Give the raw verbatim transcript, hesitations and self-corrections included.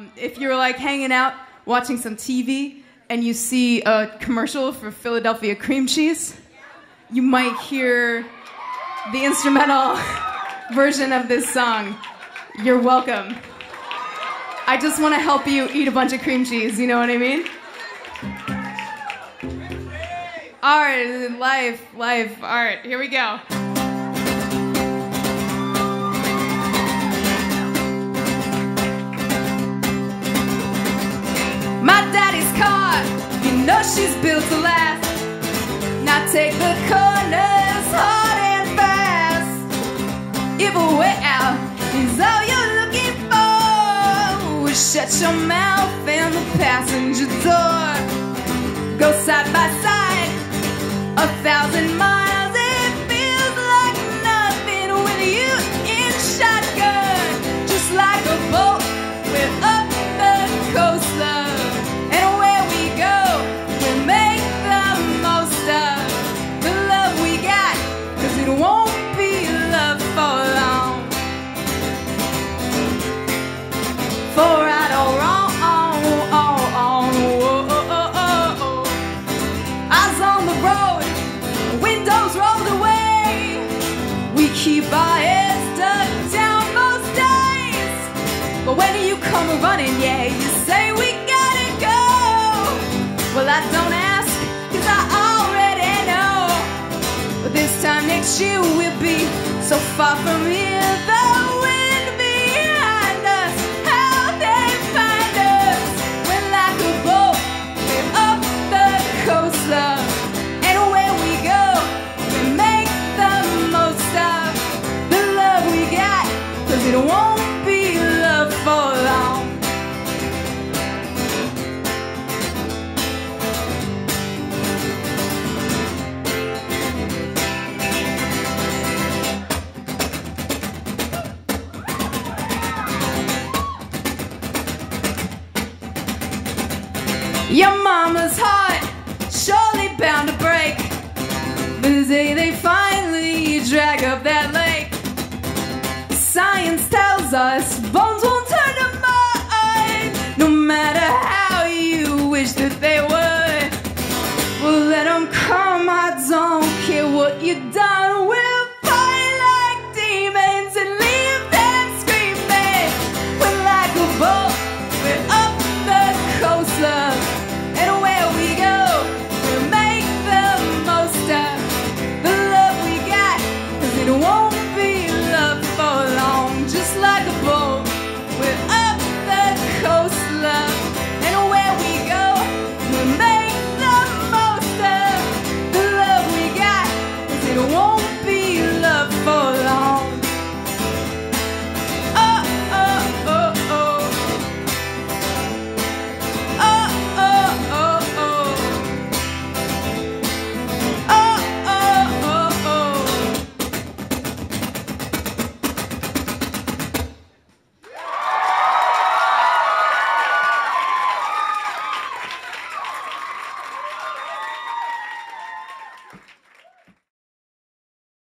Um, if you're like hanging out, watching some T V, and you see a commercial for Philadelphia cream cheese, you might hear the instrumental version of this song. You're welcome. I just want to help you eat a bunch of cream cheese, you know what I mean? All right, life, life. All right, here we go. My daddy's car, you know she's built to last. Now take the corners hard and fast. If a way out is all you're looking for, shut your mouth and the passenger door. Go side by side, a thousand miles. It feels like nothing with you in shotgun. Just like a boat, we're up the coaster. And where we go, we make the most of the love we got, 'cause it won't be love for long. For right or wrong, oh, oh, oh, oh, oh, oh. Eyes on the road, windows rolled away. We keep our heads stuck down most days. But when you come running, yeah, you say we gotta go. Well, I don't ask, 'cause I already know. But this time next year we'll be so far from here. The wind behind us, how they find us. We're like a boat, we're up the coaster. And where we go, we make the most of the love we got, 'cause it won't be love for long. Your mama's heart, surely bound to break the day they finally drag up that lake. Science tells us